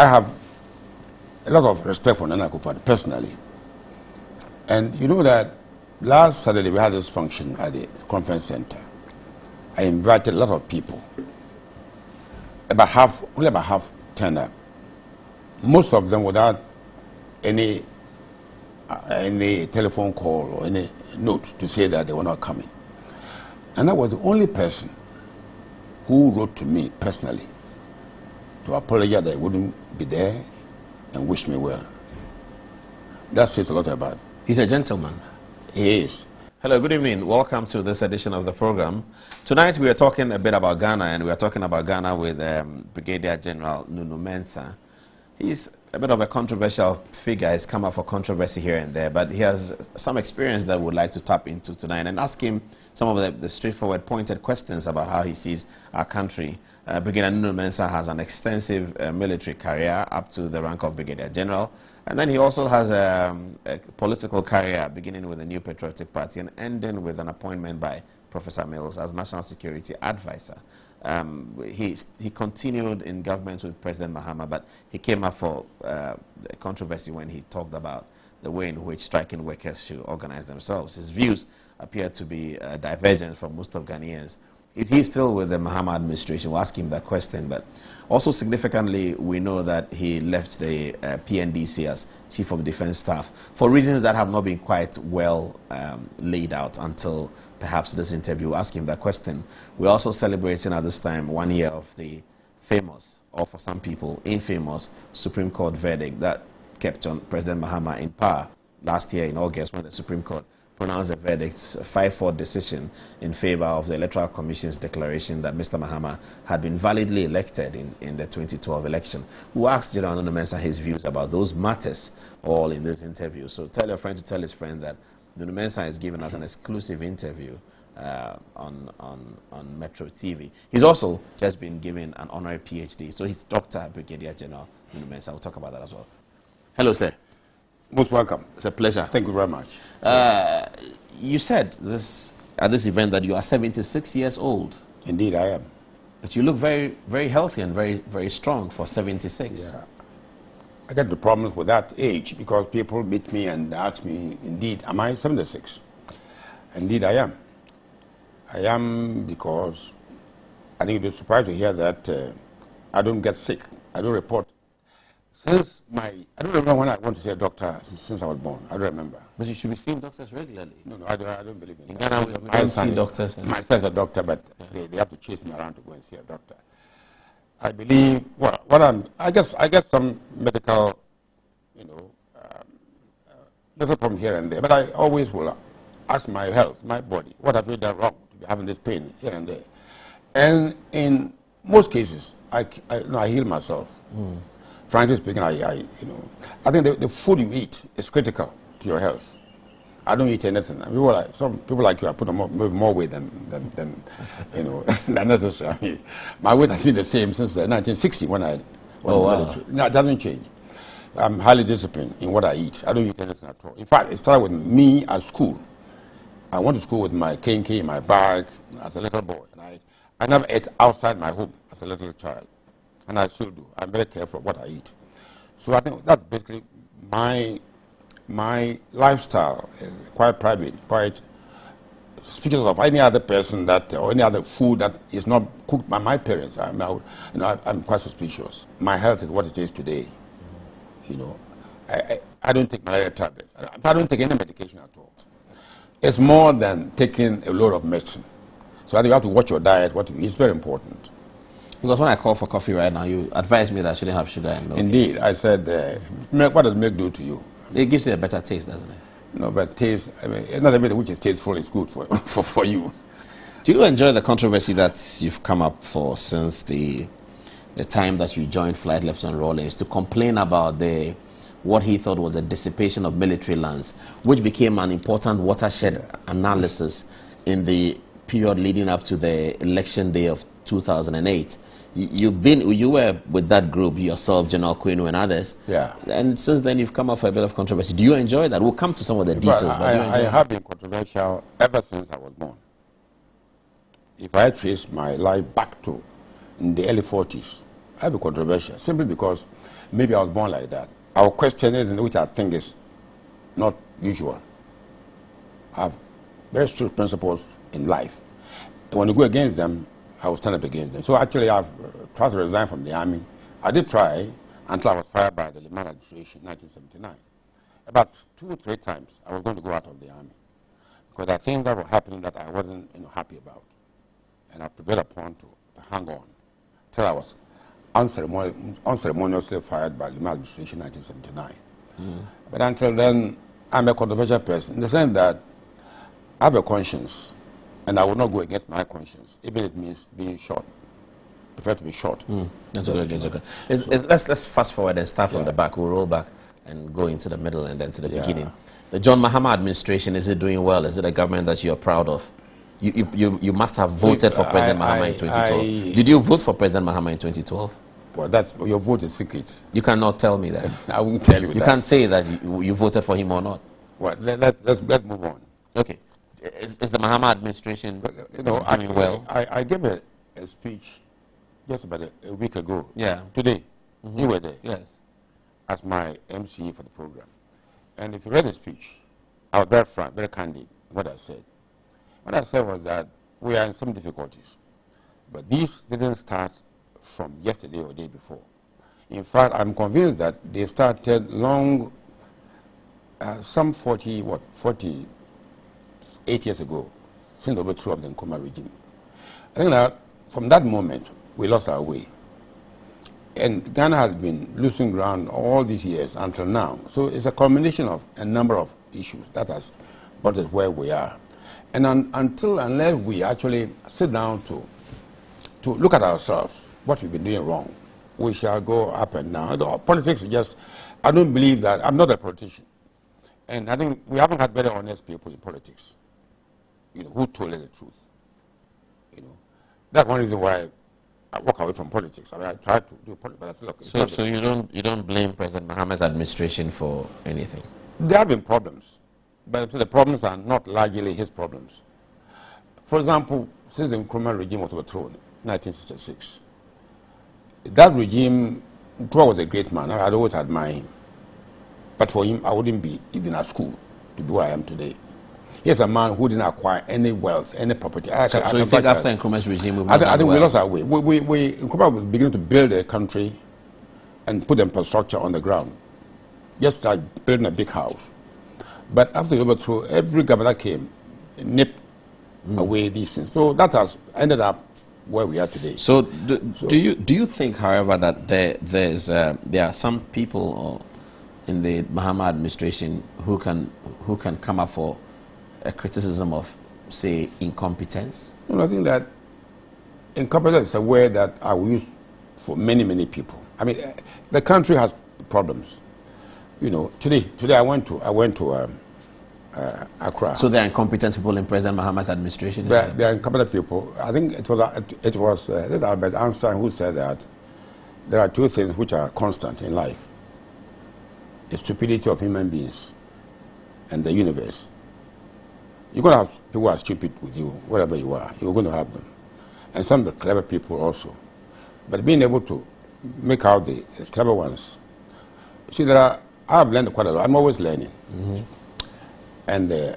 I have a lot of respect for Nana Akufo-Addo personally. And you know that last Saturday we had this function at the conference center. I invited a lot of people. Only about half turned up. Most of them without any telephone call or any note to say that they were not coming. And I was the only person who wrote to me personally to apologize that I wouldn't be there and wish me well. That says a lot about it. He's a gentleman. He is. Hello, good evening. Welcome to this edition of the program. Tonight we are talking a bit about Ghana, and we are talking about Ghana with Brigadier General Nounu Mensah. He's a bit of a controversial figure. He's come up for controversy here and there, but he has some experience that we'd like to tap into tonight and ask him some of the straightforward, pointed questions about how he sees our country. Brigadier Nounu Mensah has an extensive military career up to the rank of Brigadier General. And then he also has a political career beginning with the New Patriotic Party and ending with an appointment by Professor Mills as National Security Advisor. He continued in government with President Mahama, but he came up for controversy when he talked about the way in which striking workers should organize themselves. His views appear to be divergent from most of Ghanaians. Is he still with the Mahama administration? We'll ask him that question. But also significantly, we know that he left the PNDC as Chief of Defense Staff for reasons that have not been quite well laid out until perhaps this interview. We'll ask him that question. We're also celebrating at this time 1 year of the famous, or for some people, infamous Supreme Court verdict that kept on President Mahama in power last year in August when the Supreme Court pronounced a verdict, a 5-4 decision in favor of the Electoral Commission's declaration that Mr. Mahama had been validly elected in the 2012 election. We asked General Nounu Mensah his views about those matters all in this interview. So tell your friend to tell his friend that Nounu Mensah is giving us an exclusive interview on Metro TV. He's also just been given an honorary PhD. So he's Dr. Brigadier General Nounu Mensah. We'll talk about that as well. Hello, sir. Most welcome. It's a pleasure. Thank you very much. You said at this event that you are 76 years old. Indeed, I am. But you look very, very healthy and very, very strong for 76. Yeah. I get the problems with that age because people meet me and ask me, indeed, am I 76? Indeed, I am. I am because I think you'll be surprised to hear that I don't get sick. I don't report. I don't remember when I went to see a doctor since I was born. I don't remember. But you should be seeing doctors regularly. No, I don't believe in that. In Ghana, we don't see doctors. My son is a doctor, but they have to chase me around to go and see a doctor. I believe, I guess some medical, little problem here and there. But I always will ask my health, my body, what have you done wrong to be having this pain here and there? And in most cases, I heal myself. Frankly speaking, I think the food you eat is critical to your health. I don't eat anything. Some people like you, I put on more weight than than necessary. I mean, my weight has been the same since 1960 when I. No, it doesn't change. I'm highly disciplined in what I eat. I don't eat anything at all. In fact, it started with me at school. I went to school with my K in my bag as a little boy, and I never ate outside my home as a little child. And I still do. I'm very careful of what I eat. So I think that's basically my lifestyle is quite private, quite speaking of any other person or any other food that is not cooked by my parents. I'm quite suspicious. My health is what it is today. I don't take malaria tablets. I don't take any medication at all. It's more than taking a load of medicine. So I think you have to watch your diet. What you eat is very important. Because when I call for coffee right now, you advised me that I shouldn't have sugar and milk. Indeed. I said, what does milk do to you? It gives you a better taste, doesn't it? No, but taste, not everything which is tasteful is good for you. Do you enjoy the controversy that you've come up for since the time that you joined Flight Lieutenant Rawlings to complain about what he thought was the dissipation of military lands, which became an important watershed analysis in the period leading up to the election day of 2008. You were with that group, yourself, General Kwenu and others. Yeah. And since then you've come up for a bit of controversy. Do you enjoy that? We'll come to some of the details. But I have been controversial ever since I was born. If I trace my life back to in the early 40s, I'd be controversial simply because maybe I was born like that. I will question it, which I think is not usual. I have very strict principles in life. And when you go against them, I will stand up against them. So actually, I've tried to resign from the army. I did try until I was fired by the Liman administration in 1979. About 2 or 3 times, I was going to go out of the army because I think that was happening that I wasn't happy about. And I prevailed upon to hang on till I was unceremoniously fired by the Liman administration in 1979. But until then, I'm a controversial person in the sense that I have a conscience, and I will not go against my conscience, even if it means being shot. I prefer to be shot. That's okay. Let's fast forward and start from the back. We'll roll back and go into the middle and then to the beginning. The John Mahama administration, is it doing well? Is it a government that you're proud of? You must have voted for President Mahama in 2012. Did you vote for President Mahama in 2012? Well, your vote is secret. You cannot tell me that. I won't tell you that. You can't say that you voted for him or not. Well, let's move on. Okay. Is the Mahama administration doing well? I gave a speech just about a week ago. Yeah. Today. You were there. Yes. As my MC for the program. And if you read the speech, I was very frank, very candid in what I said. What I said was that we are in some difficulties. But these didn't start from yesterday or the day before. In fact, I'm convinced that they started long, some 48 years ago, since the overthrow of the Nkrumah regime. I think that from that moment, we lost our way. And Ghana has been losing ground all these years until now. So it's a combination of a number of issues that has brought us where we are. And unless we actually sit down to look at ourselves, what we've been doing wrong, we shall go up and down. Politics is just, I don't believe that, I'm not a politician. And I think we haven't had very honest people in politics, who told us the truth. That's one reason why I walk away from politics. I mean, I try to do politics, but I still look. So you don't blame President Mahama's administration for anything? There have been problems, but the problems are not largely his problems. For example, since the Nkrumah regime was overthrown in 1966, that regime, Nkrumah was a great man. I'd always admired him. But for him, I wouldn't be even at school to be where I am today. He's a man who didn't acquire any wealth, any property. So you think after Nkrumah's regime, I think we lost our way. Nkrumah was beginning to build a country and put infrastructure on the ground. Just like building a big house. But after the overthrow, every governor came and nipped away these things. So that has ended up where we are today. So do you think, however, that there are some people in the Mahama administration who can come up for a criticism of, say, incompetence? I think that incompetence is a word that I will use for many people. I mean, the country has problems. Today I went to Accra. So there are incompetent people in President Mahama's administration? There are incompetent people. I think it was Albert Einstein who said that there are 2 things which are constant in life: the stupidity of human beings and the universe. You're going to have people who are stupid with you, wherever you are. You're going to have them. And some of the clever people also. But being able to make out the clever ones. See, I've learned quite a lot. I'm always learning. And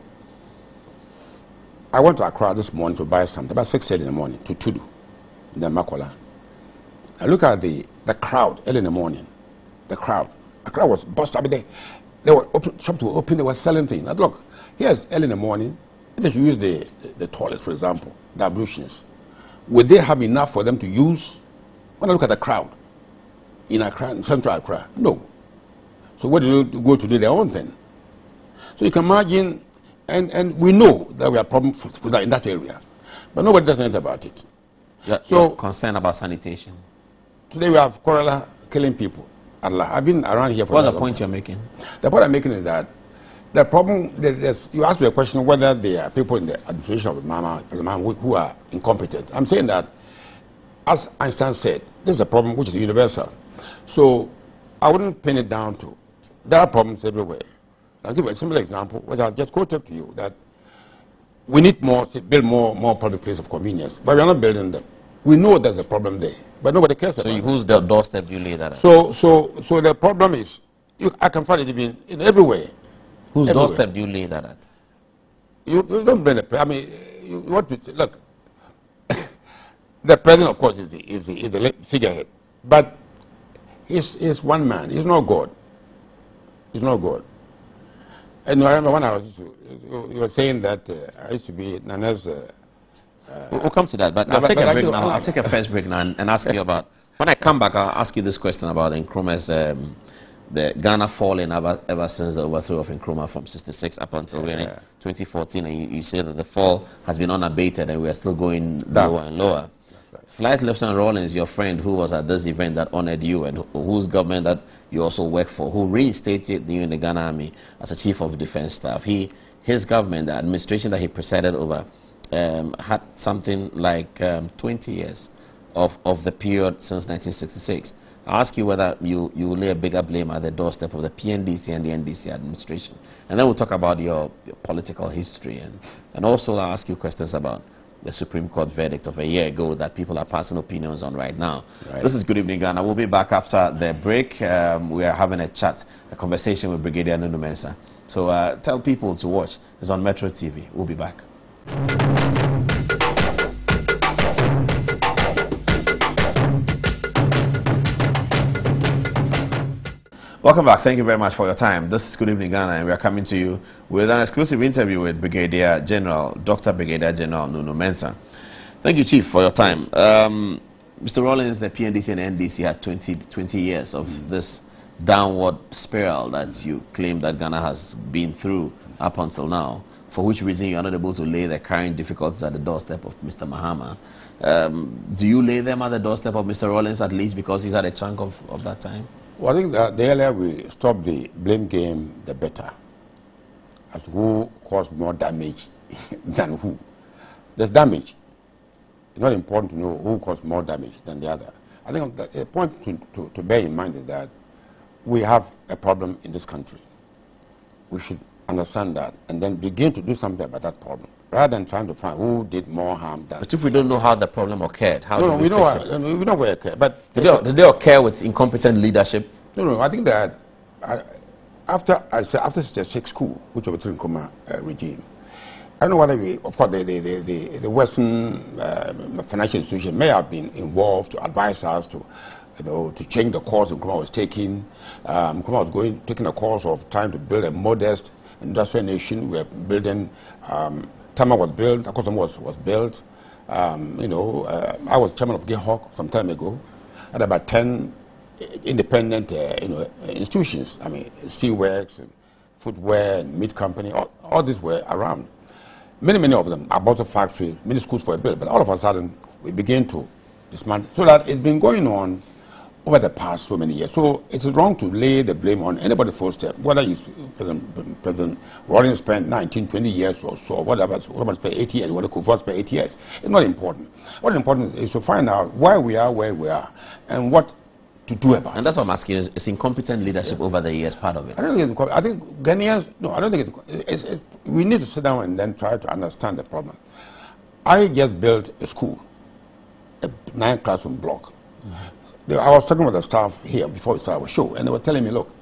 I went to Accra this morning to buy something, about 6:30 in the morning, to Tudu, in the Makola. I look at the crowd early in the morning. The crowd. Accra was busted. I mean, they were shops were open, they were selling things. Now, look, here's early in the morning. They should use the toilet, for example, the ablutions. Would they have enough for them to use? When I look at the crowd in Accra, in central Accra, no. So where do you go to do their own thing? So you can imagine, and we know that we have problems with that in that area, but nobody does anything about it. You're concerned about sanitation? Today we have cholera killing people. Allah, I've been around here for. What's the point you're making? The point I'm making is that the problem, you asked me a question whether there are people in the administration of Mahama who are incompetent. I'm saying that, as Einstein said, this is a problem which is universal. So I wouldn't pin it down to, there are problems everywhere. I'll give you a simple example, which I'll just quote to you, that we need build more public places of convenience, but we're not building them. We know there's a problem there, but nobody cares about it. So whose doorstep do you lay that at? So the problem is, I can find it even in everywhere. Whose doorstep do you lay that at? You don't blame the president. I mean, what we say, look, the president, of course, is the figurehead, but he's one man. He's not God. He's not God. And I remember when I was, you were saying that I used to be Nana's. We'll come to that, but I'll take a break now. I'll take a first break now and ask you about. When I come back, I'll ask you this question about Nkrumah's, the Ghana falling ever since the overthrow of Nkrumah from '66 up until 2014, and you say that the fall has been unabated and we are still going lower and lower. Right. Flight Lieutenant Rawlings, your friend who was at this event that honored you and whose government that you also work for, who reinstated you in the Ghana Army as a Chief of Defense Staff, his government, the administration that he presided over, had something like 20 years of the period since 1966. I'll ask you whether you lay a bigger blame at the doorstep of the PNDC and the NDC administration. And then we'll talk about your political history. And also I'll ask you questions about the Supreme Court verdict of a year ago that people are passing opinions on right now. Right. This is Good Evening Ghana. We'll be back after the break. We are having a conversation with Brigadier Nounu Mensah. So tell people to watch. It's on Metro TV. We'll be back. Welcome back. Thank you very much for your time. This is Good Evening Ghana, and we are coming to you with an exclusive interview with Brigadier General, Dr. Brigadier General Nounu Mensah. Thank you, Chief, for your time. Mr. Rawlings, the PNDC and NDC had 20 years of this downward spiral that you claim that Ghana has been through up until now, for which reason you are not able to lay the current difficulties at the doorstep of Mr. Mahama. Do you lay them at the doorstep of Mr. Rawlings, at least because he's had a chunk of that time? Well, I think that the earlier we stop the blame game, the better. As to who caused more damage than who. There's damage. It's not important to know who caused more damage than the other. I think the point to bear in mind is that we have a problem in this country. We should understand that and then begin to do something about that problem, rather than trying to find who did more harm than. But if we don't know how the problem occurred, how do we fix it? We know where it occurred. But did they occur with incompetent leadership? No. I think that after 66 coup, which was the Nkrumah regime, I don't know whether of course, the Western financial institution may have been involved to advise us to, to change the course Nkrumah was taking. Nkrumah was taking a course of trying to build a modest industrial nation. We were building. Tama was built. Akosombo was built. I was chairman of GEHOC some time ago. Had about 10 independent, institutions. I mean, steelworks, and footwear, and meat company. All these were around. Many of them. About a factory, many schools were built. But all of a sudden, we begin to dismantle. So that it's been going on over the past so many years. So it is wrong to lay the blame on anybody's first step, whether he's President Rawlings spent 19, 20 years or so, whatever, somebody spent 80 years, whether Kufuor spent 80 years. It's not important. What is important is to find out why we are where we are and what to do about it. And that's what I'm asking, is incompetent leadership over the years part of it? I don't think I think Ghanaians, no, I don't think we need to sit down and then try to understand the problem. I just built a school, a 9-classroom block. Mm-hmm. I was talking with the staff here before we started our show, and they were telling me, look,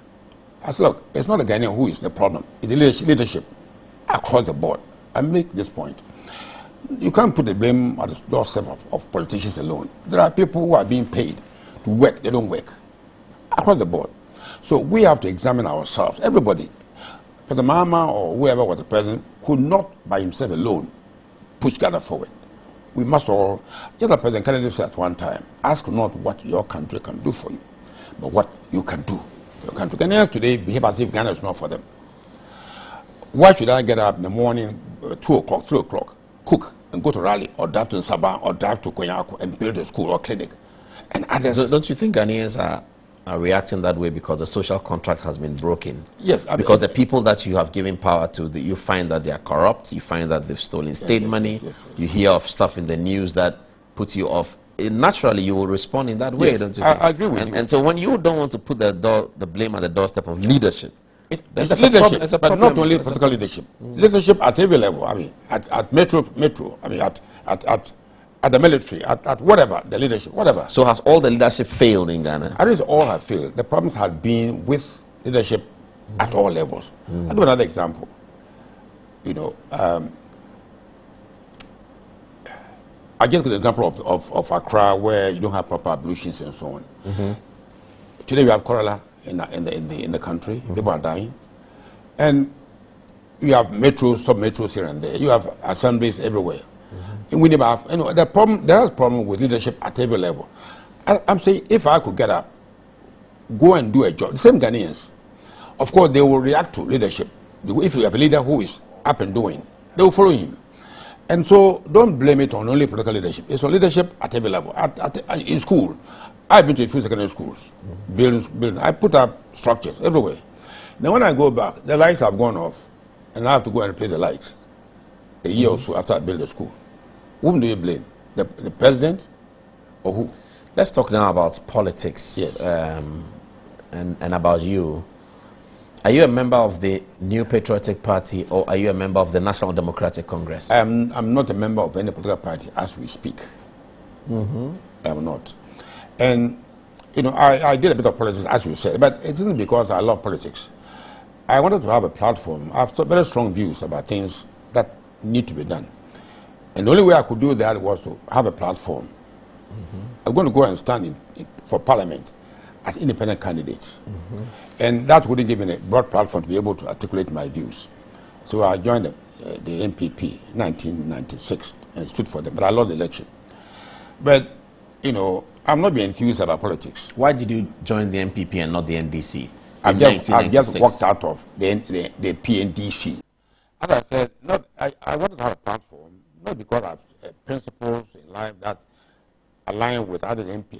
I said, look, it's not the Ghanaian who is the problem. It's the leadership across the board. I make this point. You can't put the blame at the doorstep of politicians alone. There are people who are being paid to work, they don't work, across the board. So we have to examine ourselves. Everybody, President Mahama or whoever was the president, could not by himself alone push Ghana forward. We must all, just like President Kennedy said at one time, ask not what your country can do for you, but what you can do for your country. Ghanaians today behave as if Ghana is not for them. Why should I get up in the morning, 2 o'clock, 3 o'clock, cook and go to rally, or drive to Sabah, or drive to Konyako and build a school or clinic? And others. Don't you think Ghanaians are reacting that way because the social contract has been broken? Yes. Because the people that you have given power to, you find that they are corrupt, you find that they've stolen state money, yes. You hear of stuff in the news that puts you off. Naturally, you will respond in that way, yes, don't you think? I agree with you. And so when you don't want to put the blame at the doorstep of leadership, it's leadership, but not only political leadership. Leadership at every level. I mean, at Metro. I mean, at at the military, at whatever, the leadership, whatever. So has all the leadership failed in Ghana? I think all have failed. The problems have been with leadership at all levels. I'll give another example. You know, I just give the example of Accra, where you don't have proper ablutions and so on. Today we have cholera in the country. People are dying, and you have metros, sub-metros here and there. You have assemblies everywhere. And we never have, you know, there is a problem with leadership at every level. I'm saying if I could get up, go and do a job, the same Ghanaians, of course they will react to leadership. If you have a leader who is up and doing, they will follow him. And so don't blame it on only political leadership. It's on leadership at every level. In school, I've been to a few secondary schools, buildings. I put up structures everywhere. Now when I go back, the lights have gone off, and I have to go and replace the lights a year or so after I built the school. Whom do you blame? The president or who? Let's talk now about politics. Yes. And about you. Are you a member of the New Patriotic Party, or are you a member of the National Democratic Congress? I'm not a member of any political party as we speak. I'm not. And, you know, I did a bit of politics, as you said, but it isn't because I love politics. I wanted to have a platform. I have very strong views about things that need to be done. And the only way I could do that was to have a platform. I'm going to go and stand for parliament as independent candidates. And that wouldn't give me a broad platform to be able to articulate my views. So I joined the NPP in 1996 and stood for them, but I lost the election. But, you know, I'm not being enthused about politics. Why did you join the NPP and not the NDC? I just walked out of the PNDC. As I said, I wanted to have a platform, not because I have principles in life that align with other NP.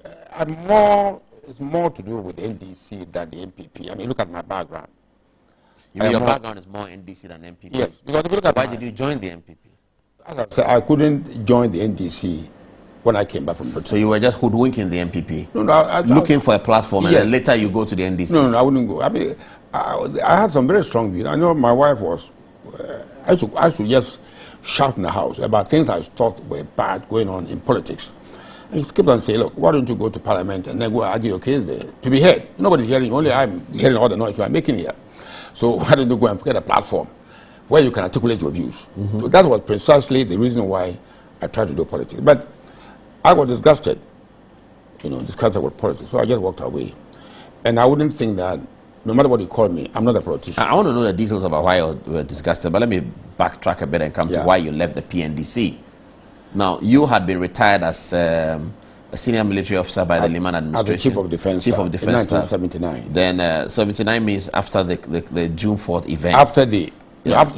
It's more to do with NDC than the NPP. I mean, look at my background. Your background is more NDC than NPP? Yes. Because why did you join the NPP? As I said, I couldn't join the NDC when I came back from Britain. So you were just hoodwinking the NPP? No, looking for a platform, yes. And then later you go to the NDC? No, I wouldn't go. I mean, I had some very strong views. I know my wife was, I used to just shout in the house about things I thought were bad going on in politics. And he kept on saying, look, why don't you go to parliament and then go argue your case there? To be heard. Nobody's hearing, only I'm hearing all the noise you are making here. So why don't you go and get a platform where you can articulate your views? So that was precisely the reason why I tried to do politics. But I was disgusted, disgusted with politics. So I just walked away. And I wouldn't think that, no matter what you call me, I'm not a politician. I want to know the details about why you were disgusted, but let me backtrack a bit and come to why you left the PNDC. Now, you had been retired as a senior military officer by the Liman administration. As the Chief of Defense. Chief of Defense. In 1979. Then 79 means after the June 4th event. After the... After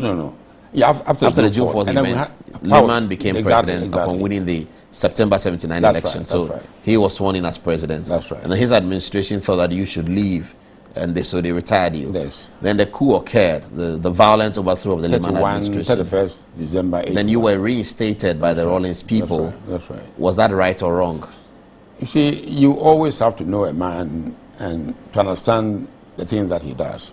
the June 4th event, Liman became president upon winning the September 79 election. So he was sworn in as president. That's right. And his administration thought that you should leave, and so they retired you. Yes. Then the coup occurred, the violent overthrow of the Liman administration. 31st December 81. Then you were reinstated by the Rawlings people. That's right. Was that right or wrong? You see, you always have to know a man and to understand the things that he does.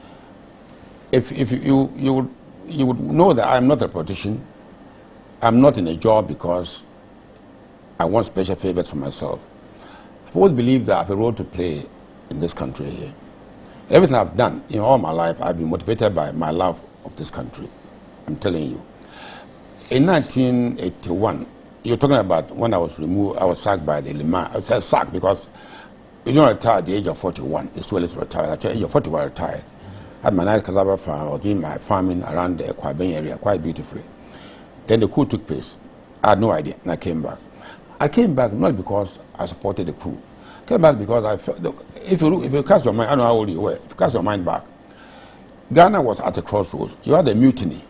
If you would know that I'm not a politician, I'm not in a job because I want special favors for myself. I've always believed that I have a role to play in this country here. Everything I've done in all my life, I've been motivated by my love of this country. I'm telling you. In 1981, you're talking about when I was removed, I was sacked by the Liman. I was sacked because you don't retire at the age of 41. It's too early to retire. At the age of 41, I retired. I had my nice cassava farm. I was doing my farming around the Kwabeng area quite beautifully. Then the coup took place. I had no idea, and I came back. I came back not because I supported the coup. I came back because I felt, look, if you cast your mind, I don't know how old you were, if you cast your mind back, Ghana was at a crossroads. You had a mutiny.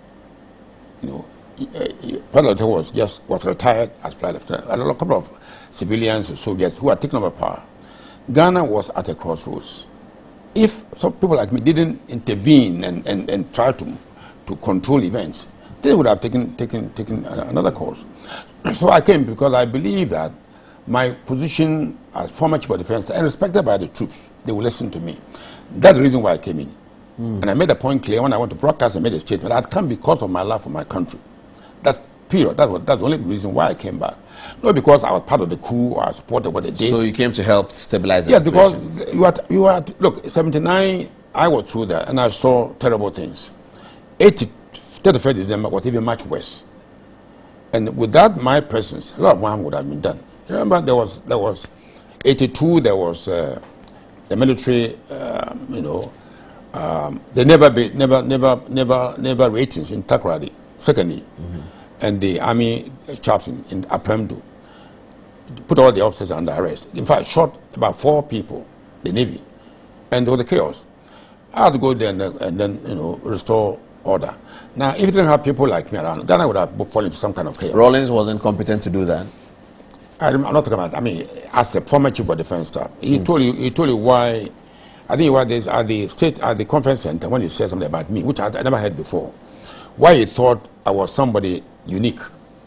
President was retired as flight lieutenant. A couple of civilians and soldiers who had taken over power. Ghana was at a crossroads. If some people like me didn't intervene and try to control events, they would have taken another course. So I came because I believe that my position as former Chief of Defense and respected by the troops, they will listen to me. That's the reason why I came in. And I made a point clear when I went to broadcast and made a statement. I'd come because of my love for my country. That Period. That's the only reason why I came back. Not because I was part of the coup or I supported what they did. So you came to help stabilize the situation? Because you are look, 79, I was through that and I saw terrible things. 31st December was even much worse. And without my presence, a lot of harm would have been done. Remember, there was 82, there was the military, they never ratings in Takoradi, secondly, and the army chaps in Apremdu put all the officers under arrest. In fact, shot about 4 people, the Navy, and there was a chaos. I had to go there and then restore order. Now, if you didn't have people like me around, then I would have fallen into some kind of chaos. Rawlings wasn't competent to do that. I'm not talking about. I mean, as a former chief of defense staff, he told you why. I think why there's at the conference center when he said something about me, which I never heard before. Why he thought I was somebody unique,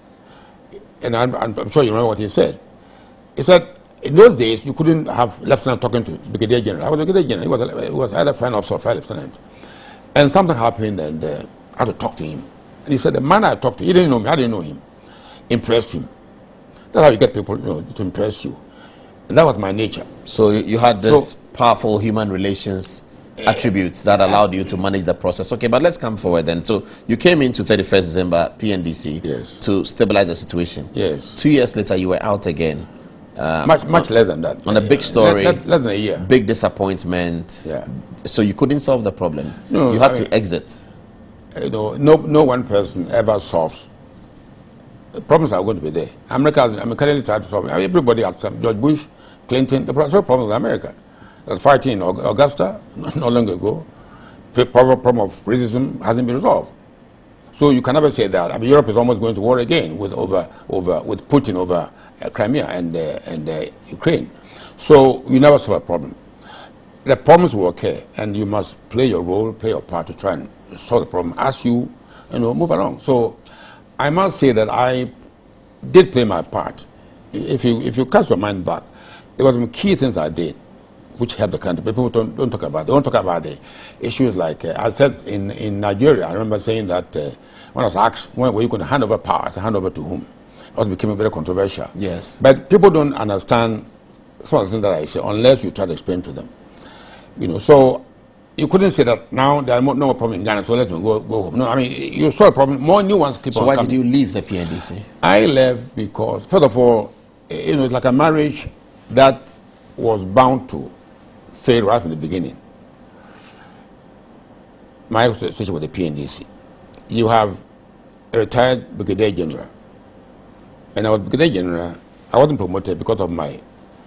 and I'm sure you remember what he said. He said in those days you couldn't have lieutenant talking to Brigadier General. I was Brigadier General. He was either friend officer or flight lieutenant, and something happened, and I had to talk to him. And he said the man I talked to, he didn't know me. I didn't know him. Impressed him. That's how you get people, to impress you. And that was my nature. So you had this powerful human relations attributes that allowed you to manage the process. Okay, but let's come forward then. So you came into 31st December PNDC to stabilize the situation. Yes. 2 years later, you were out again. Much less than that. On a big story. Less than a year. Big disappointment. Yeah. So you couldn't solve the problem. No, you had to exit. No one person ever solves. The problems are going to be there. America currently trying to solve it. Everybody had some. George Bush, Clinton, the problem with America. The fighting in Augusta, not long ago. The problem of racism hasn't been resolved. So you can never say that. I mean, Europe is almost going to war again with Putin over Crimea and Ukraine. So you never solve a problem. The problems will occur, and you must play your role, play your part to try and solve the problem as you move along. So I must say that I did play my part. If you cast your mind back, there were some key things I did which helped the country. People don't talk about it. They don't talk about the issues like, I said in Nigeria, I remember saying that when I was asked, when were you going to hand over power? I said, hand over to whom? It was becoming very controversial. Yes. But people don't understand some of the things that I say unless you try to explain to them. So you couldn't say that now there are no more problem in Ghana, so let me go home. No, I mean, you saw a problem, more new ones keep on coming. So why did you leave the PNDC? I left because, first of all, it's like a marriage that was bound to fail right from the beginning. My association with the PNDC. You have a retired Brigadier General. And I was Brigadier General. I wasn't promoted because of my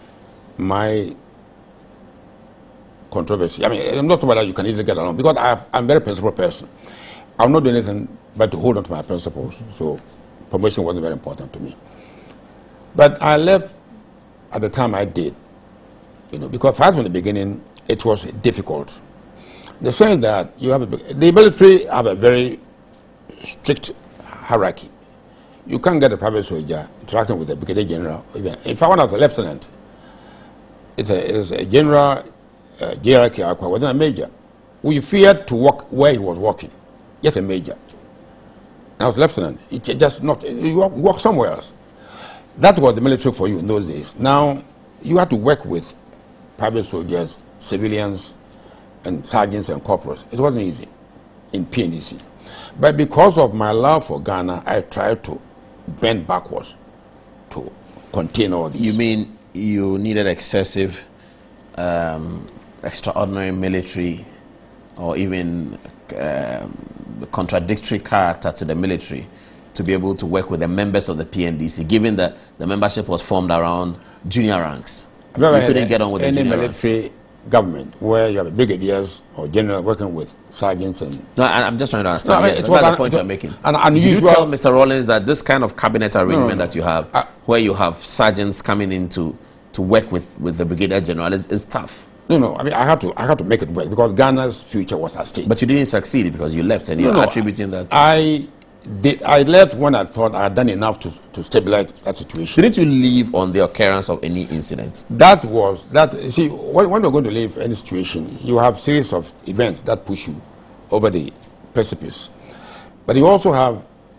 controversy. I mean, I'm not somebody that you can easily get along because I'm a very principled person. I'll not do anything but to hold on to my principles. So promotion wasn't very important to me. But I left at the time I did, because right from the beginning, it was difficult. They're saying that the military have a very strict hierarchy. You can't get a private soldier interacting with the Brigadier General. If I want as a lieutenant, it's a general hierarchy, wasn't a major. We feared to walk where he was walking. Just a major. And I was lieutenant. It just not, you walk somewhere else. That was the military for you in those days. Now, you had to work with private soldiers, civilians, and sergeants and corporals. It wasn't easy in PNDC. But because of my love for Ghana, I tried to bend backwards to contain all this. You mean you needed excessive, extraordinary military or even contradictory character to the military to be able to work with the members of the PNDC, given that the membership was formed around junior ranks? You couldn't get on with any the junior military ranks. Government where you have brigadiers or generals working with sergeants and... No, I'm just trying to understand. No, that's the point you're making. Did you tell Mr. Rawlings that this kind of cabinet arrangement that you have, where you have sergeants coming in to work with the Brigadier General is tough? No. I mean, I had to make it work because Ghana's future was at stake. But you didn't succeed because you left, and you're attributing that. I left when I thought I had done enough to stabilize that situation. Didn't you leave on the occurrence of any incident? See, when you're going to leave any situation, you have series of events that push you over the precipice. But you also have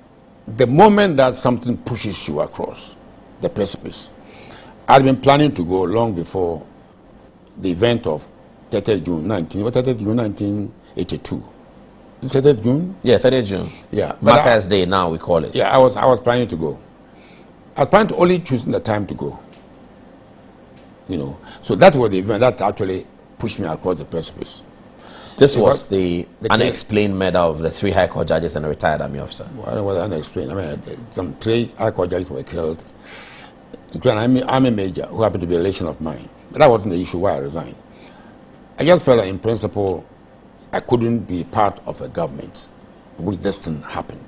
the moment that something pushes you across the precipice, I'd been planning to go long before the event of 30th June 1982. 30th June? Yeah, 30th June. Yeah. Martyrs Day now we call it. Yeah, I was planning to go. I was planning to only choosing the time to go. You know, so that was the event that actually pushed me across the precipice. This was the unexplained murder of the 3 High Court judges and a retired army officer. Well, it was unexplained. I mean, some 3 High Court judges were killed, including an army major who happened to be a relation of mine. But that wasn't the issue why I resigned. I just felt that in principle, I couldn't be part of a government in which this thing happened.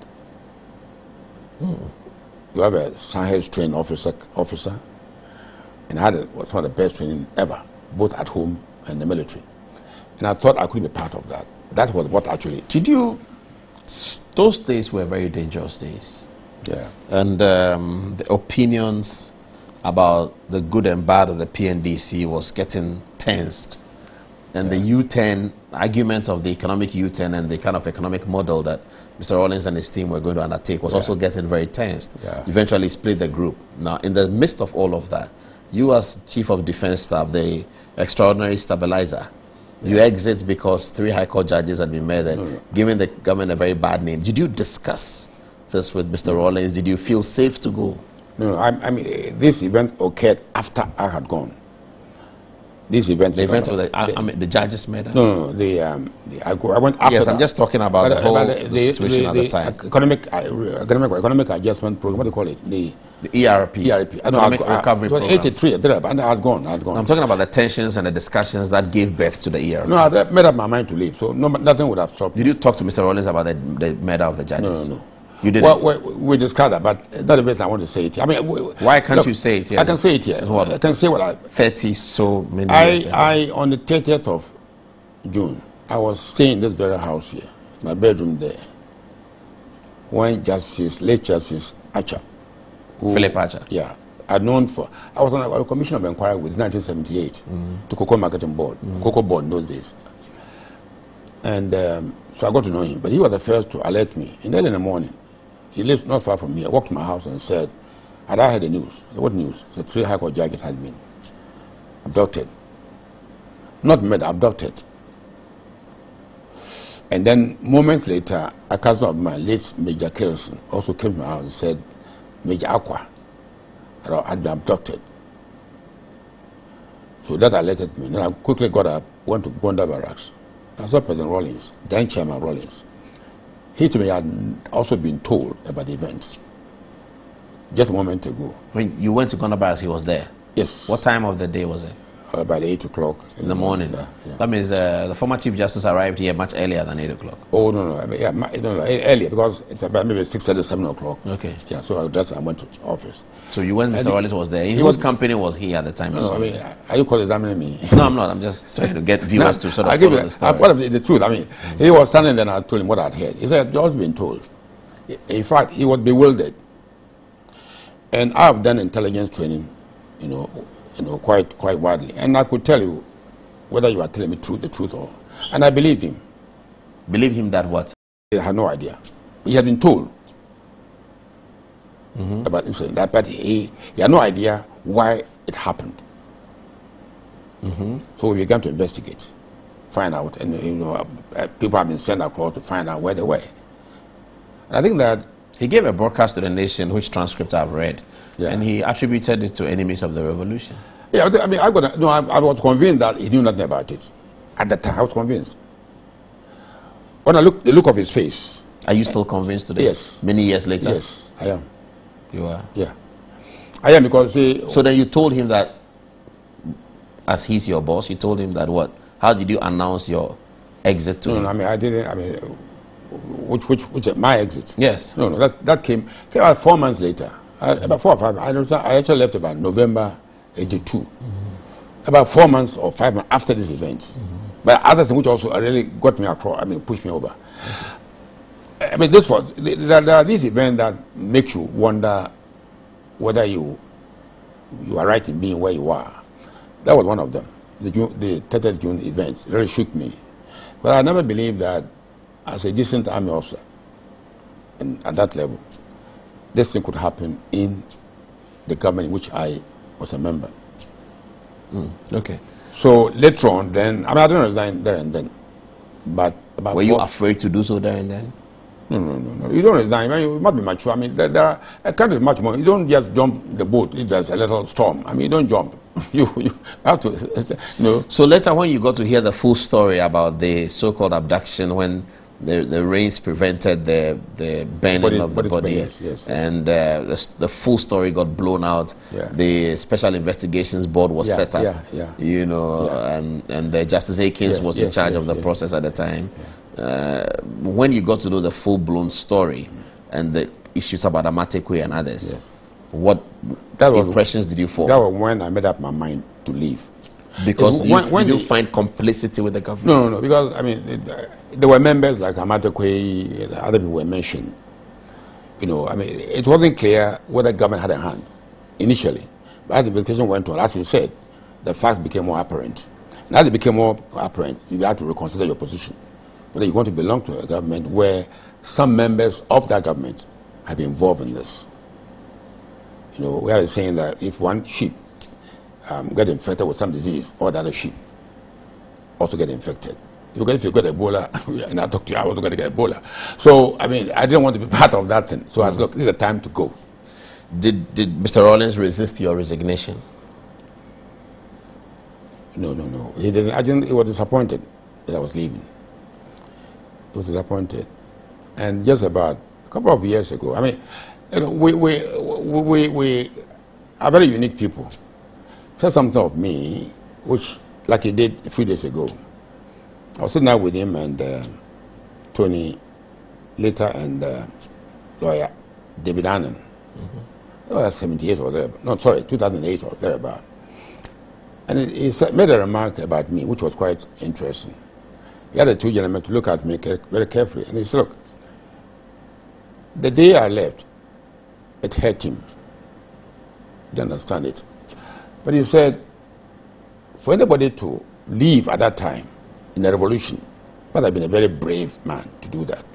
You have a Sahel trained officer, and I had was one of the best training ever, both at home and the military. And I thought I could be part of that. That was what actually... Did you... Those days were very dangerous days. Yeah. And the opinions about the good and bad of the PNDC was getting tensed. And the U-turn, argument of the economic U-turn and the kind of economic model that Mr. Rawlings and his team were going to undertake was also getting very tensed. Yeah. Eventually split the group. Now, in the midst of all of that, you as Chief of Defense Staff, the extraordinary stabilizer, you exit because 3 High Court judges had been murdered, giving the government a very bad name. Did you discuss this with Mr. Rawlings? Did you feel safe to go? No, I mean, this event occurred after I had gone. This event... The event of the judges murder? No, I went after... Yes, I'm just talking about the whole situation at the time. Economic adjustment program, what do you call it? The ERP. Economic Recovery Program. 83, and I had gone. I'm talking about the tensions and the discussions that gave birth to the ERP. No, I made up my mind to leave, so nothing would have stopped. Did you talk to Mr. Rawlings about the murder of the judges? No. You didn't? Well, we discussed that, but not everything I want to say it here. I mean, why can't you say it here? I can say it here. I can say what I... 30 so many years ago. On the 30th of June, I was staying in this very house here, my bedroom there, when late Justice Archer, Philip Archer. Yeah. I was on a commission of inquiry with 1978 to Cocoa Marketing Board, Cocoa Board in those days. And so I got to know him, but he was the first to alert me. And early in the morning, he lives not far from me. I walked to my house and said, had I heard the news? I said, what news? He said 3 High Court judges had been abducted. Not murdered, abducted. And then moments later, a cousin of mine, late Major Kelson, also came to my house and said, Major Aqua had been abducted. So that alerted me. Then I quickly got up, went to Gonda Barracks. I saw President Rawlings, then Chairman Rawlings. He to me had also been told about the event just a moment ago. When you went to Gonda Barracks, he was there? Yes. What time of the day was it? About 8 o'clock. In the morning? Yeah. That means the former Chief Justice arrived here much earlier than 8 o'clock? Oh, no. Earlier, because it's about maybe 6:30, 7 o'clock. Okay. Yeah, so I went to office. So you went, Mr. Rawlings was there. In whose company was he at the time? No, I mean, are you examining me? No, I'm not. I'm just trying to get viewers to sort of follow the story. What the truth? I mean, he was standing there and I told him what I'd heard. He said, I've just been told. In fact, he was bewildered. And I've done intelligence training, quite widely. And I could tell you whether you are telling me the truth or... And I believed him. Believe him that what? He had no idea. He had been told about incident, but he had no idea why it happened. So we began to investigate, find out, and people have been sent across to find out where they were. And I think that he gave a broadcast to the nation, which transcript I've read, and he attributed it to enemies of the revolution. Yeah, I mean, I was convinced that he knew nothing about it. At that time, I was convinced. When I looked, the look of his face. Are you still convinced today? Yes. Many years later? Yes, I am. You are? Yeah. I am because... So then you told him that, as he's your boss, you told him that what? How did you announce your exit to him? No, I mean, I didn't, which my exit? Yes. No, that came about 4 months later. About 4 or 5, I actually left about November 82. About 4 months or 5 months after this event. But other thing which also really got me across, pushed me over. I mean, there are these events that make you wonder whether you are right in being where you are. That was one of them. The 30th June event really shook me. But I never believed that as a decent army officer, and at that level, this thing could happen in the government in which I was a member. Okay. So later on, then, I mean, I didn't resign there and then. But about were you afraid to do so there and then? No. You don't resign. I mean, you must be mature. I mean, there are a country much more. You don't just jump the boat if there's a little storm. I mean, you don't jump. you have to, So later, when you got to hear the full story about the so-called abduction, when the rains prevented the burning of the body, yes. and the full story got blown out. The Special Investigations Board was set up, you know, and the Justice Akins was in charge of the process at the time. When you got to know the full-blown story and the issues about Amatekwe and others, what impressions did you form? That was when I made up my mind to leave. Because when you find complicity with the government? No, because, I mean, there were members like Amatekwe, other people were mentioned. You know, I mean, it wasn't clear whether the government had a hand initially. But as the investigation went on, as you said, the facts became more apparent. Now they became more apparent, you have to reconsider your position. Whether you want to belong to a government where some members of that government have been involved in this. You know, we are saying that if one sheep get infected with some disease, all the other sheep also get infected. If you got Ebola, and I talked to you, I was going to get Ebola. So, I mean, I didn't want to be part of that thing. So I said, look, this is the time to go. Did Mr. Rawlings resist your resignation? No. He didn't. He was disappointed that I was leaving. He was disappointed. And just about a couple of years ago, I mean, you know, we are very unique people. Said something of me, which, like he did a few days ago. I was sitting out with him and Tony later and lawyer David Annan. Oh, 78 or thereabout. No, sorry, 2008 or thereabout. And he made a remark about me, which was quite interesting. He had the two gentlemen to look at me very carefully. And he said, look, the day I left, it hurt him. He didn't understand it. But he said, for anybody to leave at that time in the revolution, must have been a very brave man to do that.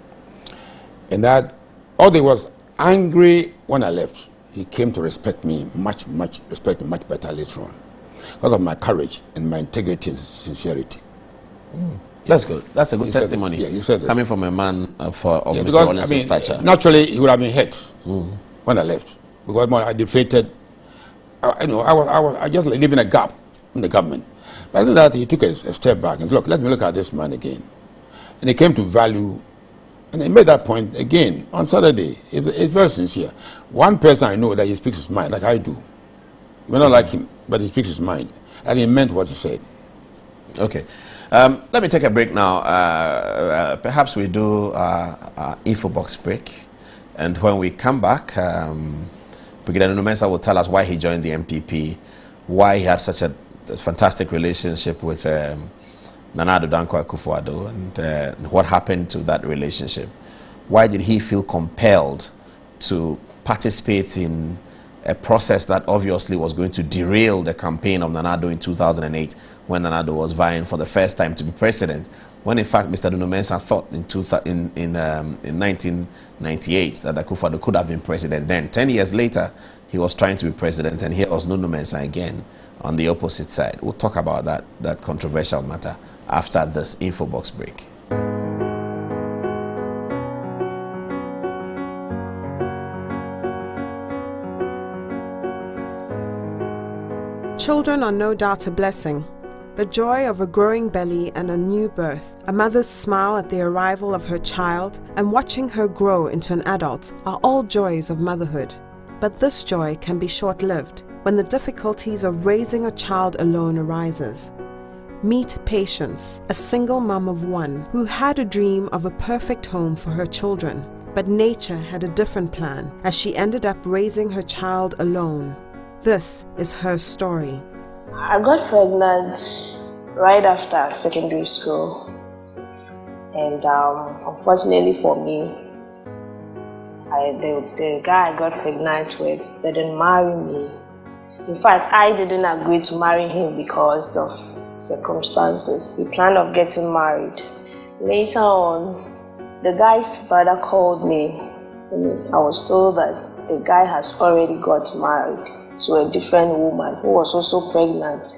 And that, although he was angry when I left, he came to respect me much better later on, because of my courage and my integrity and sincerity. That's good. That's a good testimony. He said coming from a man of Mr. Rawlings' stature. Naturally, he would have been hurt when I left, because I deflated. I was just leaving a gap in the government. But after that, he took a step back and said, look, let me look at this man again. And he came to value, and he made that point again on Saturday. It's very sincere. One person I know that he speaks his mind, like I do. You may not like him, but he speaks his mind. And he meant what he said. Okay. Let me take a break now. Perhaps we do our info box break. And when we come back, Brigadier Nounu Mensah will tell us why he joined the MPP, why he had such a fantastic relationship with Nana Addo Dankwa Akufo-Addo, and what happened to that relationship. Why did he feel compelled to participate in a process that obviously was going to derail the campaign of Nana Addo in 2008, when Nana Addo was vying for the first time to be president, when in fact Mr. Nounu Mensah thought in 1998 that Akufo-Addo could have been president then. 10 years later, he was trying to be president, and here was Nounu Mensah again on the opposite side. We'll talk about that controversial matter after this info box break. Children are no doubt a blessing. The joy of a growing belly and a new birth, a mother's smile at the arrival of her child, and watching her grow into an adult are all joys of motherhood. But this joy can be short-lived when the difficulties of raising a child alone arises. Meet Patience, a single mom of one who had a dream of a perfect home for her children. But nature had a different plan as she ended up raising her child alone. This is her story. I got pregnant right after secondary school, and unfortunately for me, the guy I got pregnant with didn't marry me. In fact, I didn't agree to marry him because of circumstances. We planned on getting married. Later on, the guy's brother called me I was told that a guy has already got married to a different woman who was also pregnant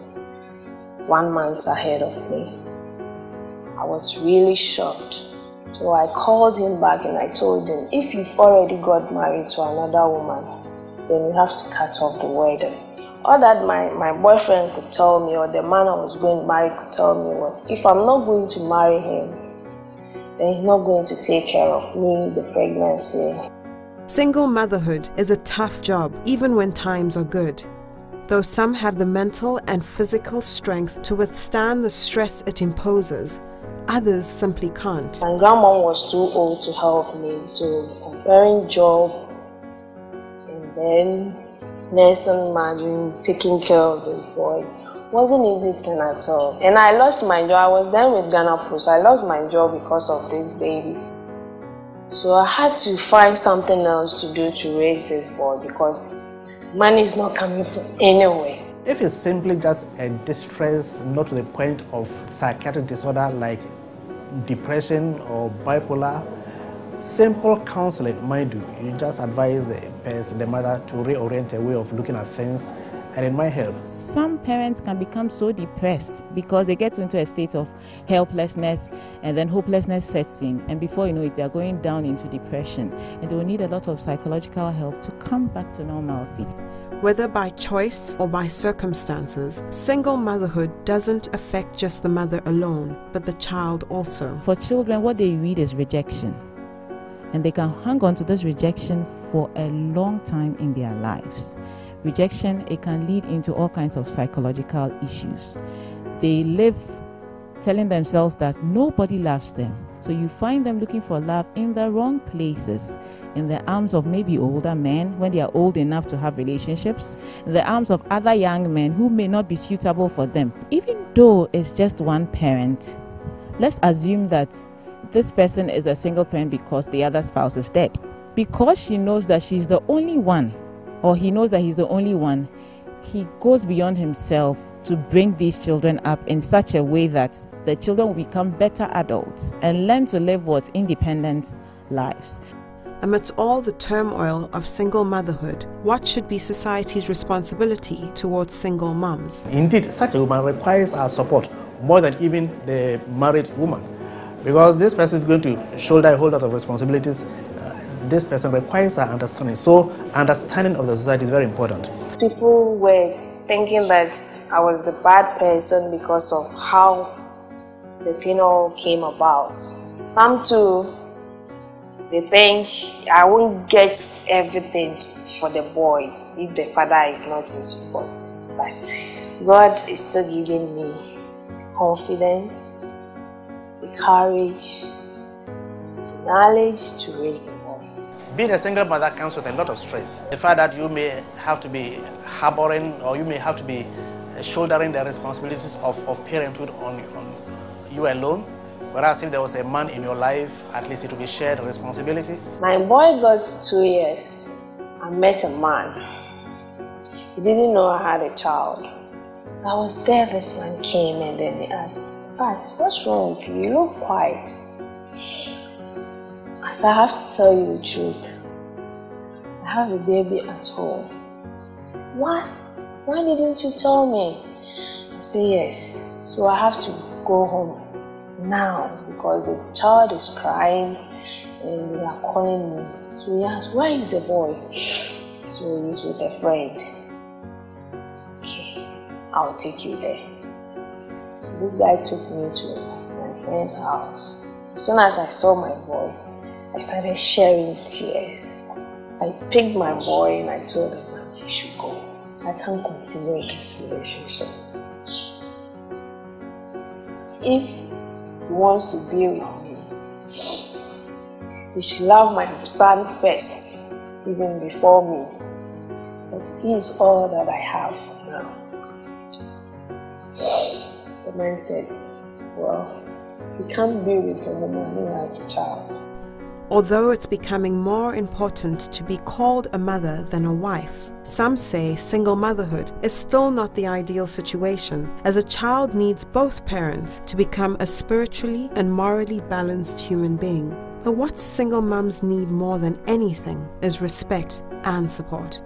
1 month ahead of me. I was really shocked. So I called him back and I told him, if you've already got married to another woman, then you have to cut off the wedding. All that my boyfriend could tell me, or the man I was going to marry could tell me, was if I'm not going to marry him, then he's not going to take care of me, the pregnancy. Single motherhood is a tough job, even when times are good. Though some have the mental and physical strength to withstand the stress it imposes, others simply can't. My grandma was too old to help me, so comparing job and then nursing, managing, taking care of this boy wasn't easy thing at all. And I lost my job. I was then with Ghana Post. I lost my job because of this baby. So I had to find something else to do to raise this boy because money is not coming from anywhere. If it's simply just a distress, not to the point of psychiatric disorder like depression or bipolar, simple counseling might do. You just advise the person, the mother, to reorient a way of looking at things, and it might help. Some parents can become so depressed because they get into a state of helplessness, and then hopelessness sets in, and before you know it, they are going down into depression, and they will need a lot of psychological help to come back to normalcy. Whether by choice or by circumstances, single motherhood doesn't affect just the mother alone, but the child also. For children, what they read is rejection, and they can hang on to this rejection for a long time in their lives. Rejection, it can lead into all kinds of psychological issues. They live telling themselves that nobody loves them. So you find them looking for love in the wrong places, in the arms of maybe older men when they are old enough to have relationships, in the arms of other young men who may not be suitable for them. Even though it's just one parent, let's assume that this person is a single parent because the other spouse is dead. Because she knows that she's the only one, or he knows that he's the only one, he goes beyond himself to bring these children up in such a way that the children will become better adults and learn to live independent lives. Amidst all the turmoil of single motherhood, what should be society's responsibility towards single moms? Indeed, such a woman requires our support more than even the married woman, because this person is going to shoulder a whole lot of responsibilities. This person requires our understanding. So understanding of the society is very important. People were thinking that I was the bad person because of how the thing all came about. Some too, they think I won't get everything for the boy if the father is not in support. But God is still giving me confidence, the courage, the knowledge to raise the boy. Being a single mother comes with a lot of stress. The fact that you may have to be harboring, or you may have to be shouldering the responsibilities of parenthood on you alone, whereas if there was a man in your life, at least it would be shared responsibility. My boy got 2 years. I met a man. He didn't know I had a child. I was there, this man came and then he asked, "Pat, what's wrong with you? You look quiet." I said, "I have to tell you the truth. I have a baby at home." "What? Why didn't you tell me?" I said, "Yes. So I have to go home now because the child is crying and they are calling me." So he asked, "Where is the boy?" So he's with a friend. "Okay, I'll take you there." So this guy took me to my friend's house. As soon as I saw my boy, I started shedding tears. I picked my boy and I told him, "I should go. I can't continue this relationship. If he wants to be with me, he should love my son first, even before me, because he is all that I have now." The man said, "Well, you can't be with a woman who has a child." Although it's becoming more important to be called a mother than a wife, some say single motherhood is still not the ideal situation, as a child needs both parents to become a spiritually and morally balanced human being. But what single mums need more than anything is respect and support.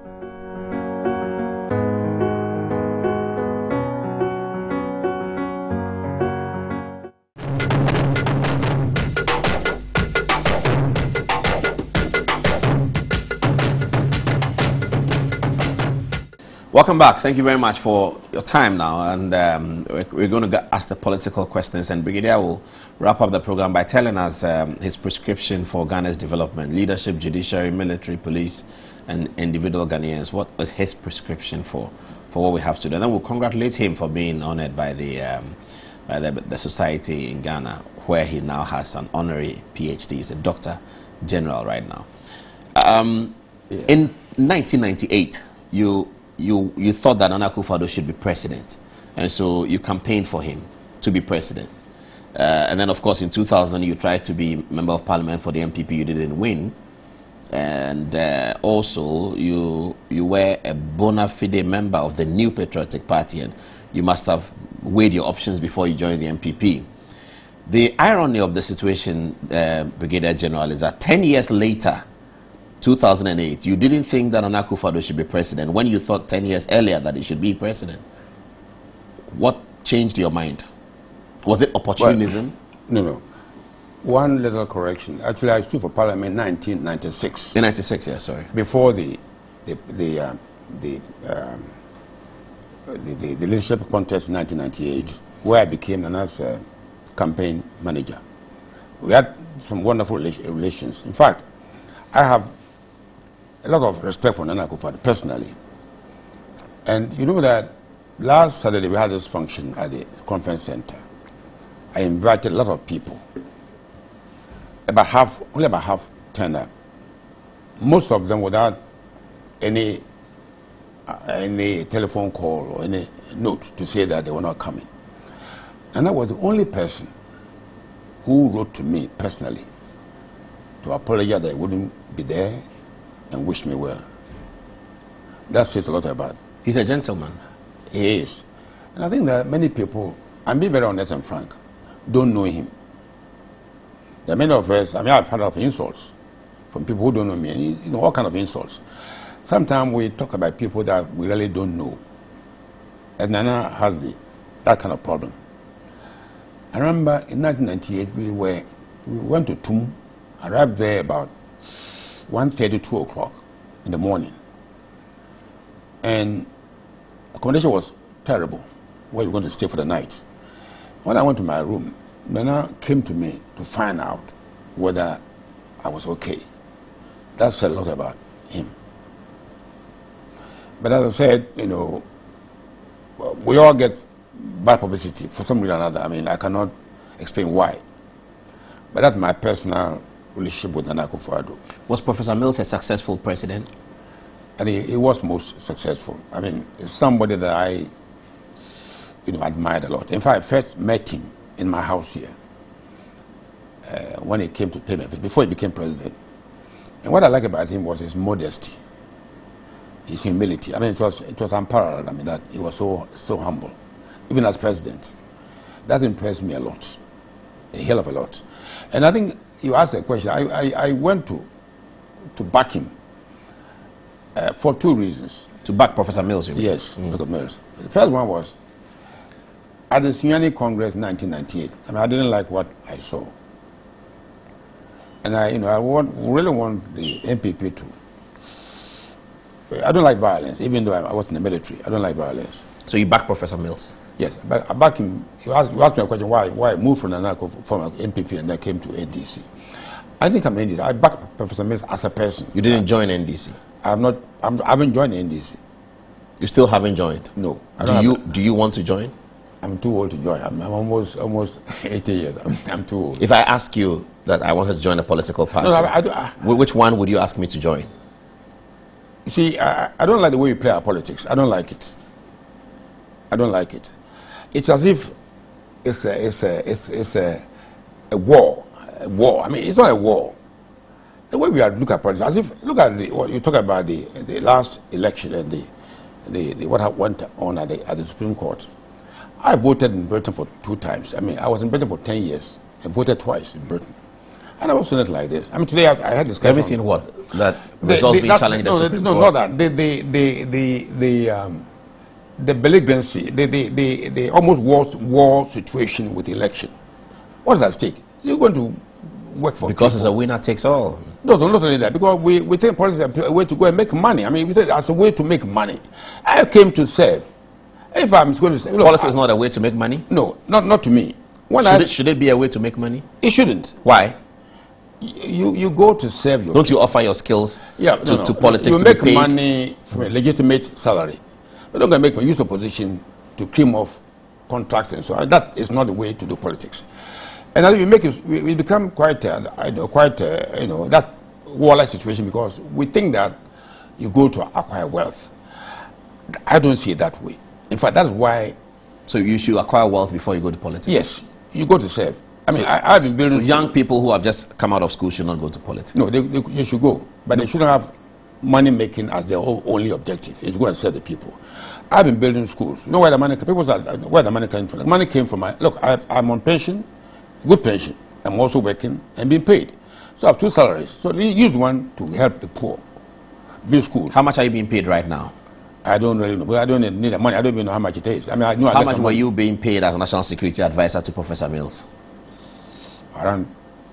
Welcome back. Thank you very much for your time now. And we're going to ask the political questions. And Brigadier will wrap up the program by telling us his prescription for Ghana's development, leadership, judiciary, military, police, and individual Ghanaians. What was his prescription for what we have to do? And then we'll congratulate him for being honored by the society in Ghana, where he now has an honorary PhD. He's a Doctor General right now. In 1998, you thought that Nana Akufo-Addo should be president, and so you campaigned for him to be president. And then, of course, in 2000, you tried to be member of parliament for the MPP. You didn't win. And also, you were a bona fide member of the New Patriotic Party, and you must have weighed your options before you joined the MPP. The irony of the situation, Brigadier General, is that 10 years later, 2008, you didn't think that Nana Akufo-Addo should be president when you thought 10 years earlier that he should be president. What changed your mind? Was it opportunism? Well, no. One little correction. Actually, I stood for parliament in 1996. In 96, yeah, sorry. Before the leadership contest in 1998, where I became Nana's campaign manager. We had some wonderful relations. In fact, I have a lot of respect for Nana Akufo-Addo personally. And you know that last Saturday we had this function at the conference center. I invited a lot of people. Only about half turned up. Most of them without any telephone call or any note to say that they were not coming. And I was the only person who wrote to me personally to apologize that I wouldn't be there and wish me well. That says a lot about. He's a gentleman. He is. And I think that many people, and be very honest and frank, don't know him. There are many of us, I've had a lot of insults from people who don't know me, and all kind of insults. Sometimes we talk about people that we really don't know. And Nana has that kind of problem. I remember in 1998, we went to Tum, arrived there about 1:30, 2 o'clock in the morning. And accommodation was terrible, where we were going to stay for the night. When I went to my room, Nana came to me to find out whether I was okay. That said a lot about him. But as I said, we all get bad publicity for some reason or another. I mean, I cannot explain why. But that's my personal relationship with Nana Akufo-Addo. Was Professor Mills a successful president? And he was most successful. I mean, it's somebody that I admired a lot. In fact, I first met him in my house here when he came to pay me, before he became president. And what I like about him was his modesty, his humility. I mean, it was unparalleled. I mean, that he was so humble, even as president. That impressed me a lot, a hell of a lot. And I think you asked a question. I went to back him for two reasons. To back Professor Mills, you mean? Yes, Dr. Mills. The first one was at the Sunyani Congress in 1998. I mean, I didn't like what I saw. And I really want the MPP to. I don't like violence, even though I was in the military. I don't like violence. So you back Professor Mills? Yes, I back him. You asked me a question why I moved from MPP and then came to NDC. I didn't come to NDC. I backed Professor Mills as a person. You didn't join NDC? I haven't joined NDC. You still haven't joined? No. Do you want to join? I'm too old to join. I'm almost 80 years. I'm too old. If I ask you that I want to join a political party, which one would you ask me to join? You see, I don't like the way you play our politics. I don't like it. I don't like it. It's as if it's a war. A war. I mean, it's not a war. The way we look at politics, as if look at what you talk about the last election and the what went on at the Supreme Court. I voted in Britain for 2 times. I mean, I was in Britain for 10 years and voted twice in Britain. I never seen it like this. I mean, today I had discussion. Have you seen what? That results being challenged in the Supreme Court? No, not that. The belligerency, the almost war situation with the election. What is at stake? You're going to work for because people. it's a winner takes all. No, not only that. Because we take politics as a way to go and make money. I mean, we take it as a way to make money. I came to serve. If I'm going to say, look, politics is not a way to make money? No, not to me. Should it be a way to make money? It shouldn't. Why? You go to serve your Don't you offer your skills to politics you to make be paid? money from a legitimate salary. You're not going to make use of position to cream off contracts and so on. That is not the way to do politics. And I think we become quite that warlike situation because we think that you go to acquire wealth. I don't see it that way. In fact, that's why. So you should acquire wealth before you go to politics? Yes, you go to serve. I mean, I've been building. So young people who have just come out of school should not go to politics? No, they should go, but they shouldn't have money making as their only objective. It's go and serve the people. I've been building schools. You know where the money? People say, where the money came from? The money came from I'm on pension, good pension. I'm also working and being paid. So I have two salaries. So they use one to help the poor, build schools. How much are you being paid right now? I don't really know. But I don't need the money. I don't even know how much it is. I mean, I know. How much were you being paid as National Security Advisor to Professor Mills? Around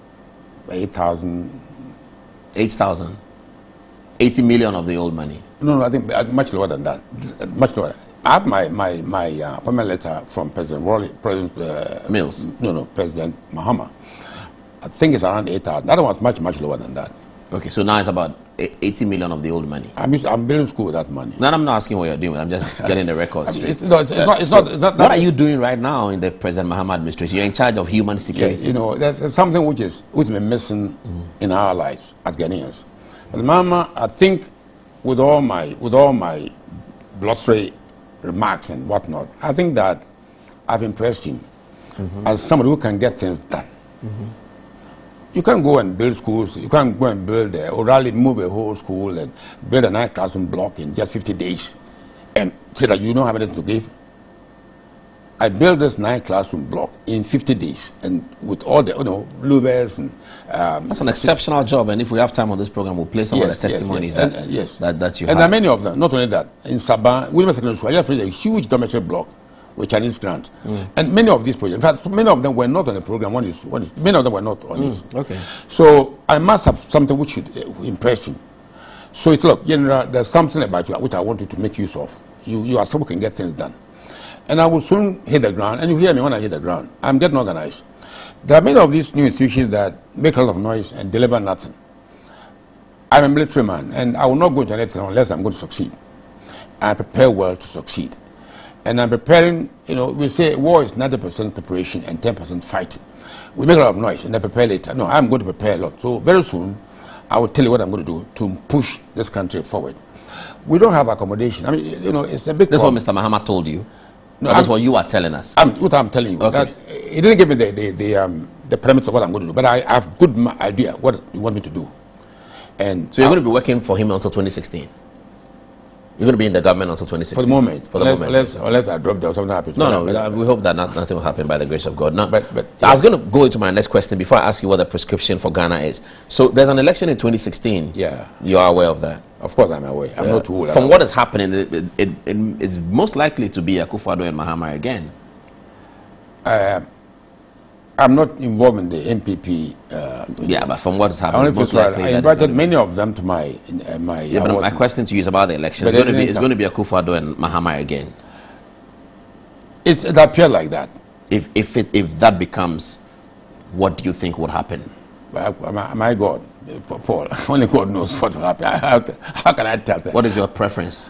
8,000. 8,000? 80 million of the old money? No, I think much lower than that. Much lower. I have my appointment letter from President Mills? No, President Mahama. I think it's around 8,000. That one was much lower than that. Okay, so now it's about 80 million of the old money. I'm building school with that money. No, I'm not asking what you're doing. I'm just getting the records. It's not. What are you doing right now in the President Mahama administration? You're in charge of human security. Yes, you know, there's something which has been missing in our lives as Ghanaians. But Mahama, I think, with all my blustery remarks and whatnot, I think that I've impressed him as somebody who can get things done. You can't go and build schools. You can't go and build or rally, move a whole school and build a 9-classroom block in just 50 days and say that you don't have anything to give. I built this 9-classroom block in 50 days and with all the louvers and that's an exceptional job, and if we have time on this program, we'll play some of the testimonies that you have. And there are many of them. Not only that, in Sabah, William Secondary School, I have a huge dormitory block with Chinese grant, and many of these projects. In fact, many of them were not on the program. Many of them were not on it. Okay. So I must have something which should impress him. So it's look, General, there's something about you which I want you to make use of. You are someone who can get things done, and I will soon hit the ground. And you hear me when I hit the ground. I'm getting organized. There are many of these new institutions that make a lot of noise and deliver nothing. I'm a military man, and I will not go into anything unless I'm going to succeed. I prepare well to succeed. And I'm preparing, we say war is 90% preparation and 10% fighting. We make a lot of noise and I prepare later. No, I'm going to prepare a lot. So very soon, I will tell you what I'm going to do to push this country forward. We don't have accommodation. I mean, it's a big problem. That's what Mr. Mahama told you? No, that's what you are telling us? What I'm telling you. Okay. He didn't give me the premise of what I'm going to do, but I have good idea what you want me to do. And so you're going to be working for him until 2016? You're going to be in the government until 2016? For the moment. Unless I drop down, something happens. No, we hope that nothing will happen by the grace of God. No, but I was going to go into my next question before I ask you what the prescription for Ghana is. So there's an election in 2016. Yeah. You are aware of that? Of course I'm aware. I'm not too old. From what is happening, it's most likely to be Akufo-Addo and Mahama again. I'm not involved in the MPP. Yeah, but from what is happening, most likely I invited many of them to my but my question to you is about the election. It's going to be Akufo-Addo and Mahama again. It appears like that. If that becomes, what do you think would happen? My God, Paul, only God knows what will happen. How can I tell that? What is your preference?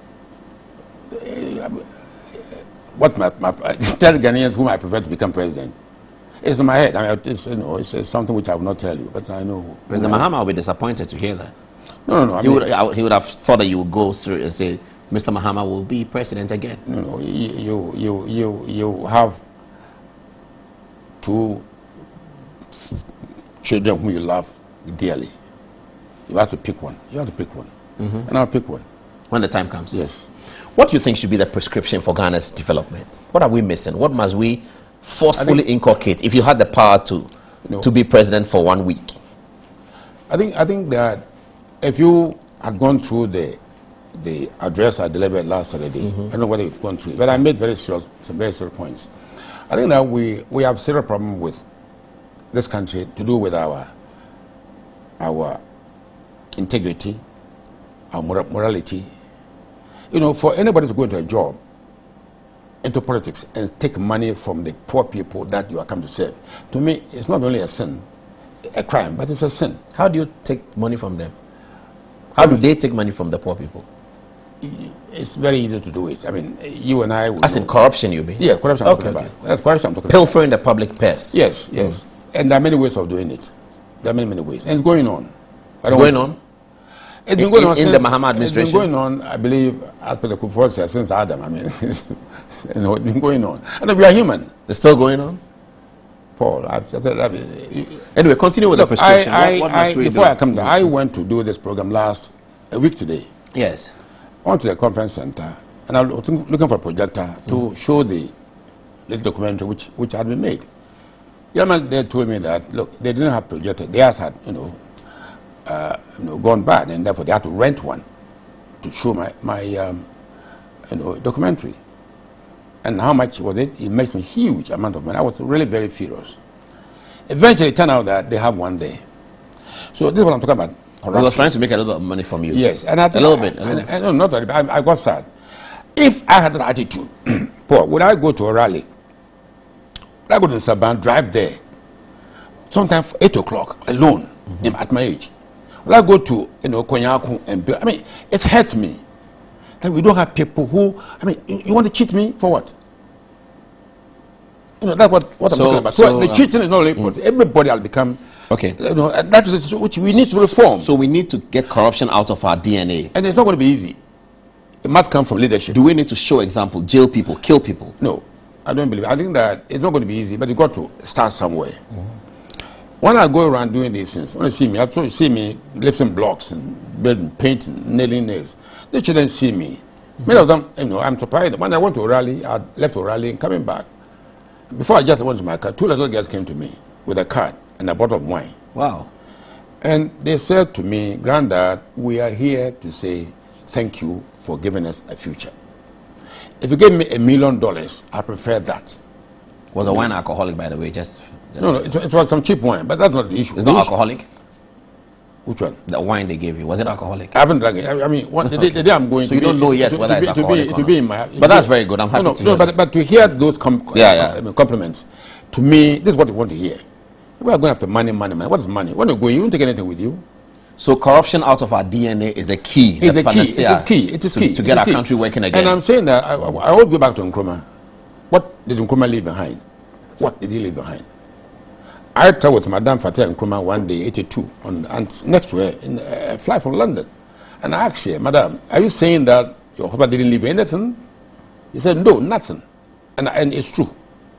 What tell Ghanaians whom I prefer to become president. It's in my head. I mean, it's something which I will not tell you, but I know. President Mahama will be disappointed to hear that. No. He would have thought that you would go through and say, Mr. Mahama will be president again. No. You have two children whom you love dearly. You have to pick one. And I'll pick one. When the time comes? Yes. What do you think should be the prescription for Ghana's development? What are we missing? What must we forcefully inculcate if you had the power to to be president for 1 week? I think that if you had gone through the address I delivered last Saturday, I don't know whether you've gone through it, but I made some very serious points. I think that we have serious problem with this country to do with our integrity, our morality. For anybody to go into a job, into politics, and take money from the poor people that you are come to serve, to me, it's not only a sin, a crime, but it's a sin. How do you take money from them? How do they take money from the poor people? It's very easy to do it. I mean, you and I... As in corruption, you mean? Yeah, corruption I'm talking about. That's corruption I'm talking about. Pilfering the public purse. Yes. And there are many ways of doing it. There are many ways. And it's going on. It's going on? It's been going on in the Mahama administration? It's been going on, I believe, as per the Kufuor said, since Adam. I mean, it's been going on. And we are human. It's still going on? Paul, anyway, continue with the prescription. What must we before do? I come down, I went to do this program a week today. Yes. I went to the conference center, and I was looking for a projector to show the little documentary which had been made. The man there told me that, look, they didn't have projector. Theirs had, gone bad, and therefore they had to rent one to show my documentary. And how much was it? It makes me a huge amount of money. I was really very furious. Eventually, it turned out that they have one day. So this is what I'm talking about. He was trying to make a little bit of money from you. Yes, and a little bit. No, not really. I got sad. If I had that attitude, Paul, would I go to a rally? Would I go to Saban, drive there, sometimes 8 o'clock alone at my age? Would I go to Konyaku and build? I mean, it hurts me that we don't have people who. I mean, you want to cheat me for what? That's what I'm talking about. So the cheating is not only important. Everybody will become. Okay. That is which we need to reform. So we need to get corruption out of our DNA. And it's not going to be easy. It must come from leadership. Do we need to show example, jail people, kill people? No, I don't believe it. I think that it's not going to be easy, but you got to start somewhere. When I go around doing these things, when you see me, you see me lifting blocks and building, painting, nailing nails. The children see me. Many of them, I'm surprised. When I went to a rally, I left a rally and coming back. Before I just went to my car, 2 little girls came to me with a card and a bottle of wine. Wow. And they said to me, Granddad, we are here to say thank you for giving us a future. If you gave me $1 million, I prefer that. Was the wine alcoholic, by the way? No, it was some cheap wine, but that's not the issue. It's not alcoholic? Which one? The wine they gave you, was it alcoholic? I haven't drunk it. I mean, the day I'm going so you don't know yet whether it's alcoholic to be in my... But that's very good. I'm happy to hear that. But to hear those compliments, to me, this is what you want to hear. We are going after money. What is money? When you go, you won't take anything with you. So corruption out of our DNA is the key. It's the key. It is key. To get our country working again. And I'm saying that I always go back to Nkrumah. What did Nkrumah leave behind? What did he leave behind? I traveled with Madame Fateh Nkrumah one day, 82, and next to her, in a flight from London. And I asked her, Madam, are you saying that your husband didn't leave anything? He said, no, nothing. And it's true.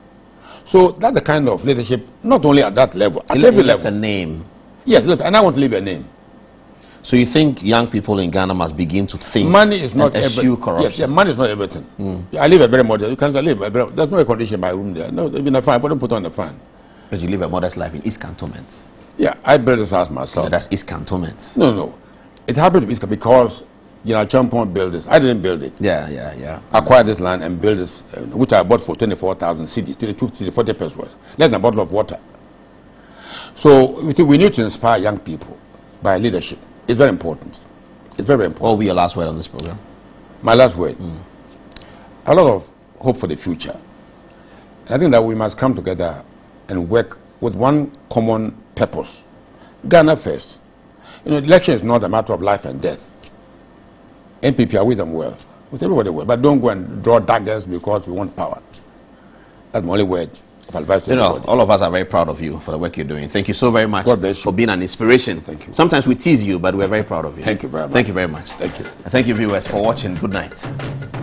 So that's the kind of leadership, not only at that level, at every level. A name. Yes, and I want to leave a name. So you think young people in Ghana must begin to think money is not and eschew corruption? Yes, money is not everything. I live a very modest. You can't live. There's no air condition in my room there. No, even a fan. But don't put on the fan. But you live a modest life in East Cantonments. Yeah, I built this house myself. So that's East Cantonments. No. It happened to be because Champon built this. I didn't build it. Yeah. Acquired this land and built this, which I bought for 24,000 cedis, 22, 40 pesos worth, less than a bottle of water. So we need to inspire young people by leadership. It's very important. It's very important. What will be your last word on this program? My last word. A lot of hope for the future. I think that we must come together and work with one common purpose. Ghana first. Election is not a matter of life and death. NPP, I wish them well. With everybody well. But don't go and draw daggers because we want power. That's my only word of advice to everybody. All of us are very proud of you for the work you're doing. Thank you so very much for being an inspiration. Thank you. Sometimes we tease you, but we're very proud of you. Thank you very much. Thank you very much. Thank you. And thank you, viewers, for watching. Good night.